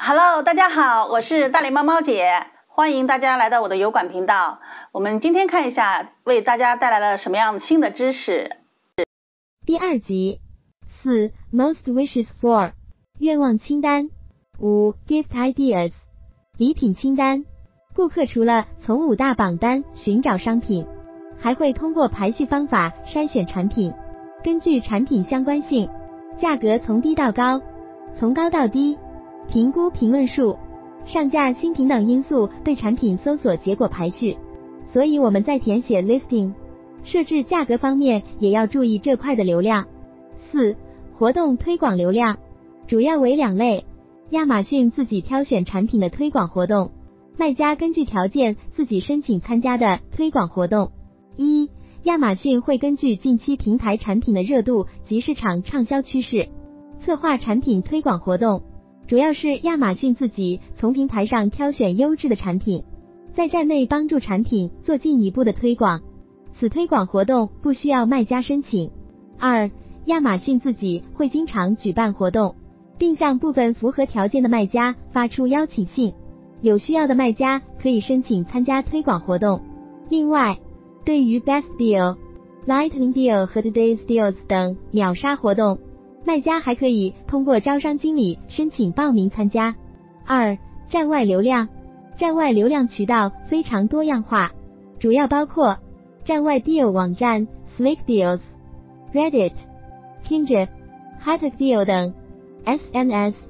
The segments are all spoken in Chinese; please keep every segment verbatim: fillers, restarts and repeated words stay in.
Hello， 大家好，我是大脸猫猫姐，欢迎大家来到我的油管频道。我们今天看一下，为大家带来了什么样新的知识。 第二集。四 Most wishes for 愿望清单。五 Gift ideas 礼品清单。顾客除了从五大榜单寻找商品，还会通过排序方法筛选产品，根据产品相关性、价格从低到高、从高到低、评估评论数、上架新品等因素对产品搜索结果排序。所以我们在填写 listing、设置价格方面也要注意这块的流量。四、活动推广流量，主要为两类：亚马逊自己挑选产品的推广活动，卖家根据条件自己申请参加的推广活动。一、亚马逊会根据近期平台产品的热度及市场畅销趋势，策划产品推广活动，主要是亚马逊自己从平台上挑选优质的产品，在站内帮助产品做进一步的推广。此推广活动不需要卖家申请。二、亚马逊自己会经常举办活动，并向部分符合条件的卖家发出邀请信，有需要的卖家可以申请参加推广活动。另外，对于 Best Deal、Lightning Deal 和 Today's Deals 等秒杀活动，卖家还可以通过招商经理申请报名参加。二、站外流量。站外流量渠道非常多样化，主要包括站外 Deal 网站 Slick Deals、Reddit、Kinja、Hotag Deal 等 S N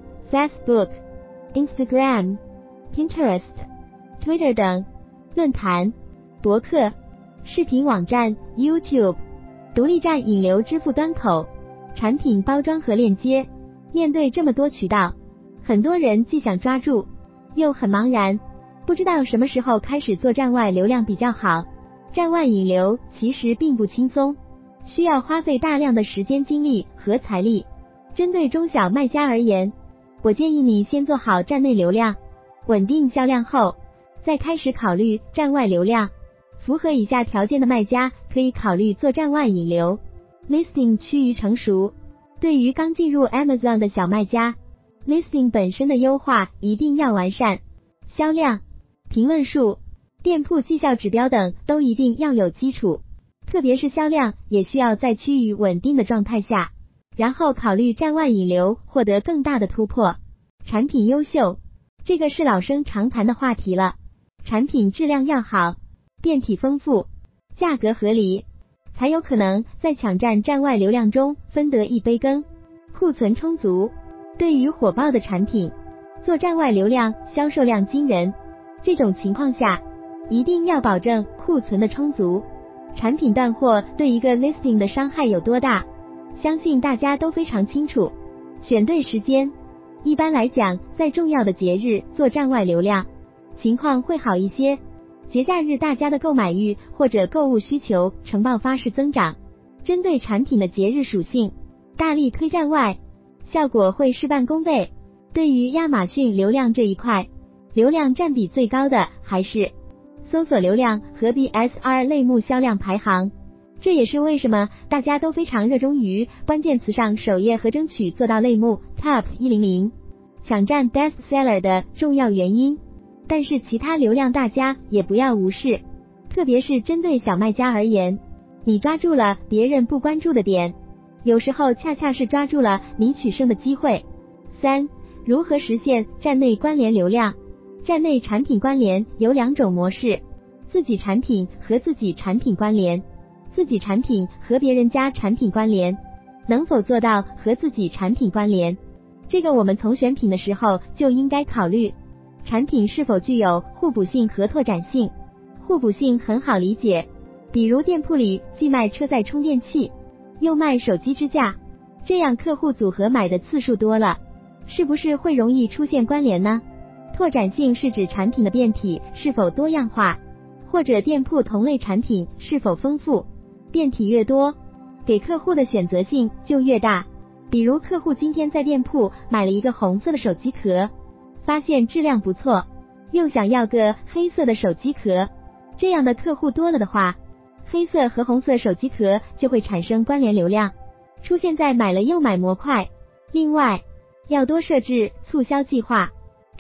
S、Facebook、Instagram、Pinterest、Twitter 等论坛、博客、视频网站 YouTube、独立站引流支付端口、产品包装和链接。面对这么多渠道，很多人既想抓住，又很茫然，不知道什么时候开始做站外流量比较好。站外引流其实并不轻松，需要花费大量的时间精力和财力。针对中小卖家而言，我建议你先做好站内流量，稳定销量后，再开始考虑站外流量。符合以下条件的卖家可以考虑做站外引流。Listing 趋于成熟。对于刚进入 Amazon 的小卖家， Listing 本身的优化一定要完善，销量、评论数、店铺绩效指标等都一定要有基础，特别是销量也需要在趋于稳定的状态下，然后考虑站外引流，获得更大的突破。产品优秀，这个是老生常谈的话题了。产品质量要好，变体丰富，价格合理，才有可能在抢占站外流量中分得一杯羹。库存充足。对于火爆的产品，做站外流量销售量惊人，这种情况下一定要保证库存的充足。产品断货对一个 listing 的伤害有多大，相信大家都非常清楚。选对时间，一般来讲在重要的节日做站外流量情况会好一些。节假日大家的购买欲或者购物需求呈爆发式增长，针对产品的节日属性，大力推站外，效果会事半功倍。对于亚马逊流量这一块，流量占比最高的还是搜索流量和 B S R 类目销量排行，这也是为什么大家都非常热衷于关键词上首页和争取做到类目 Top 一百，抢占 Best Seller 的重要原因。但是其他流量大家也不要无视，特别是针对小卖家而言，你抓住了别人不关注的点，有时候恰恰是抓住了你取胜的机会。三、如何实现站内关联流量？站内产品关联有两种模式：自己产品和自己产品关联。自己产品和别人家产品关联，能否做到和自己产品关联？这个我们从选品的时候就应该考虑。产品是否具有互补性和拓展性？互补性很好理解，比如店铺里既卖车载充电器，又卖手机支架，这样客户组合买的次数多了，是不是会容易出现关联呢？拓展性是指产品的变体是否多样化，或者店铺同类产品是否丰富，变体越多，给客户的选择性就越大。比如客户今天在店铺买了一个红色的手机壳，发现质量不错，又想要个黑色的手机壳，这样的客户多了的话，黑色和红色手机壳就会产生关联流量，出现在买了又买模块。另外，要多设置促销计划，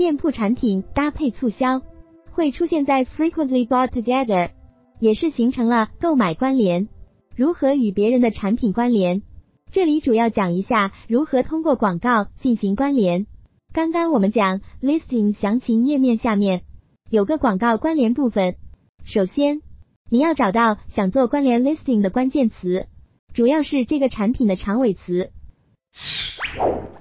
店铺产品搭配促销，会出现在 frequently bought together， 也是形成了购买关联。如何与别人的产品关联？这里主要讲一下如何通过广告进行关联。刚刚我们讲 listing 详情页面下面有个广告关联部分，首先你要找到想做关联 listing 的关键词，主要是这个产品的长尾词。